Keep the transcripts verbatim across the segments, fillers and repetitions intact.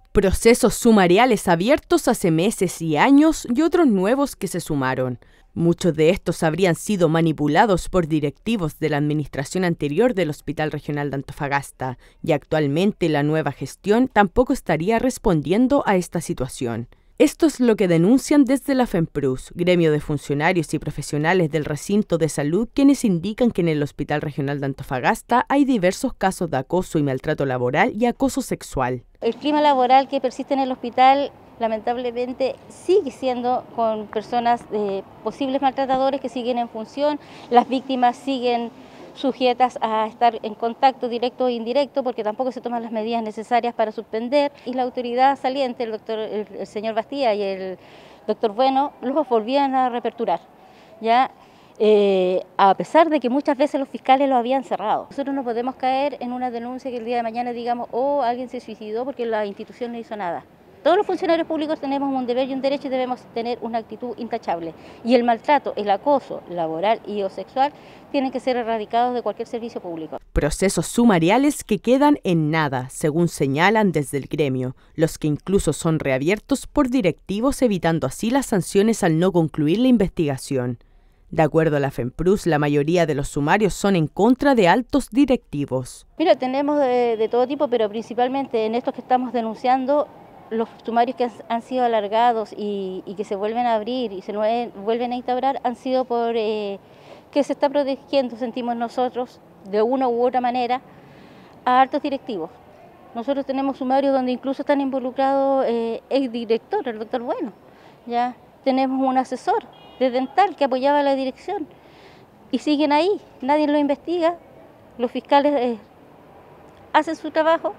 Procesos sumariales abiertos hace meses y años y otros nuevos que se sumaron. Muchos de estos habrían sido manipulados por directivos de la administración anterior del Hospital Regional de Antofagasta, y actualmente la nueva gestión tampoco estaría respondiendo a esta situación. Esto es lo que denuncian desde la FEMPRUS, gremio de funcionarios y profesionales del recinto de salud, quienes indican que en el Hospital Regional de Antofagasta hay diversos casos de acoso y maltrato laboral y acoso sexual. El clima laboral que persiste en el hospital lamentablemente sigue siendo con personas de posibles maltratadores que siguen en función, las víctimas siguen sujetas a estar en contacto directo e indirecto porque tampoco se toman las medidas necesarias para suspender, y la autoridad saliente, el, doctor, el, el señor Bastía y el doctor Bueno, los volvían a reaperturar, ¿ya? Eh, a pesar de que muchas veces los fiscales lo habían cerrado. Nosotros no podemos caer en una denuncia que el día de mañana digamos, oh, alguien se suicidó porque la institución no hizo nada. Todos los funcionarios públicos tenemos un deber y un derecho y debemos tener una actitud intachable. Y el maltrato, el acoso laboral y o sexual tienen que ser erradicados de cualquier servicio público. Procesos sumariales que quedan en nada, según señalan desde el gremio, los que incluso son reabiertos por directivos, evitando así las sanciones al no concluir la investigación. De acuerdo a la FEMPRUS, la mayoría de los sumarios son en contra de altos directivos. Mira, tenemos de, de todo tipo, pero principalmente en estos que estamos denunciando, los sumarios que han sido alargados y, y que se vuelven a abrir y se vuelven a instaurar han sido por eh, que se está protegiendo, sentimos nosotros, de una u otra manera, a altos directivos. Nosotros tenemos sumarios donde incluso están involucrados eh, el director, el doctor Bueno. Ya tenemos un asesor de dental que apoyaba a la dirección y siguen ahí, nadie lo investiga, los fiscales eh, hacen su trabajo,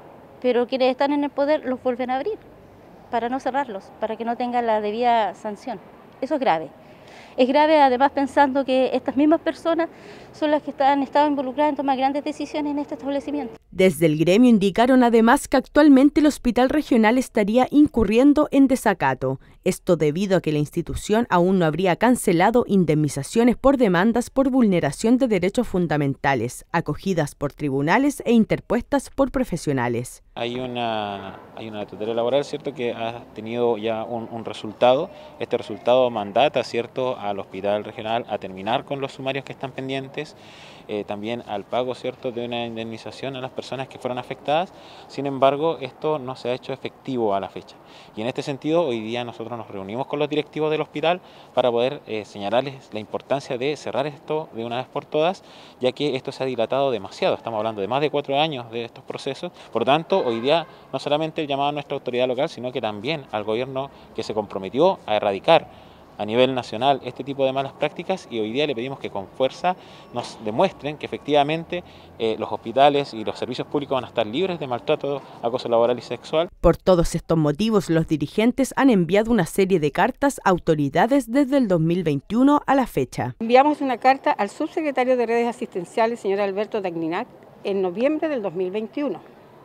pero quienes están en el poder los vuelven a abrir para no cerrarlos, para que no tengan la debida sanción. Eso es grave. Es grave además pensando que estas mismas personas son las que han estado involucradas en tomar grandes decisiones en este establecimiento. Desde el gremio indicaron además que actualmente el hospital regional estaría incurriendo en desacato, esto debido a que la institución aún no habría cancelado indemnizaciones por demandas por vulneración de derechos fundamentales, acogidas por tribunales e interpuestas por profesionales. Hay una, hay una tutela laboral, ¿cierto?, que ha tenido ya un, un resultado. Este resultado mandata, ¿cierto?, al hospital regional a terminar con los sumarios que están pendientes, eh, también al pago, ¿cierto?, de una indemnización a las personas que fueron afectadas. Sin embargo, esto no se ha hecho efectivo a la fecha. Y en este sentido, hoy día nosotros nos reunimos con los directivos del hospital para poder eh, señalarles la importancia de cerrar esto de una vez por todas, ya que esto se ha dilatado demasiado. Estamos hablando de más de cuatro años de estos procesos. Por lo tanto, hoy día no solamente el llamado a nuestra autoridad local, sino que también al gobierno que se comprometió a erradicar a nivel nacional este tipo de malas prácticas, y hoy día le pedimos que con fuerza nos demuestren que efectivamente eh, los hospitales y los servicios públicos van a estar libres de maltrato, acoso laboral y sexual. Por todos estos motivos, los dirigentes han enviado una serie de cartas a autoridades desde el dos mil veintiuno a la fecha. Enviamos una carta al subsecretario de Redes Asistenciales, señor Alberto Dagninac, en noviembre del dos mil veintiuno.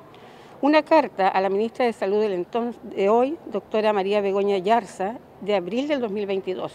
Una carta a la ministra de Salud del entonces de hoy, doctora María Begoña Yarza, de abril del dos mil veintidós.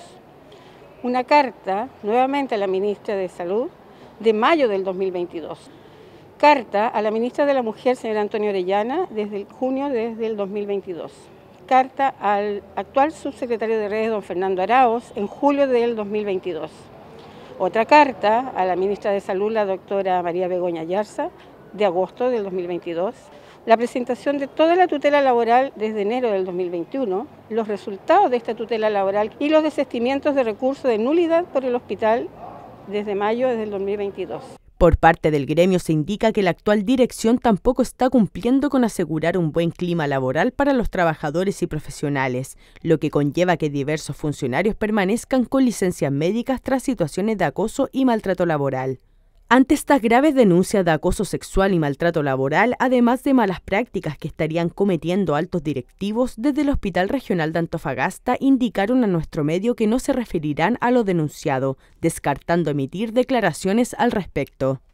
Una carta nuevamente a la ministra de Salud de mayo del dos mil veintidós. Carta a la ministra de la Mujer, señora Antonia Orellana, desde el junio desde el dos mil veintidós. Carta al actual subsecretario de Redes, don Fernando Araoz, en julio del dos mil veintidós. Otra carta a la ministra de Salud, la doctora María Begoña Yarza, de agosto del dos mil veintidós. La presentación de toda la tutela laboral desde enero del dos mil veintiuno, los resultados de esta tutela laboral y los desistimientos de recursos de nulidad por el hospital desde mayo del dos mil veintidós. Por parte del gremio se indica que la actual dirección tampoco está cumpliendo con asegurar un buen clima laboral para los trabajadores y profesionales, lo que conlleva que diversos funcionarios permanezcan con licencias médicas tras situaciones de acoso y maltrato laboral. Ante estas graves denuncias de acoso sexual y maltrato laboral, además de malas prácticas que estarían cometiendo altos directivos, desde el Hospital Regional de Antofagasta indicaron a nuestro medio que no se referirán a lo denunciado, descartando emitir declaraciones al respecto.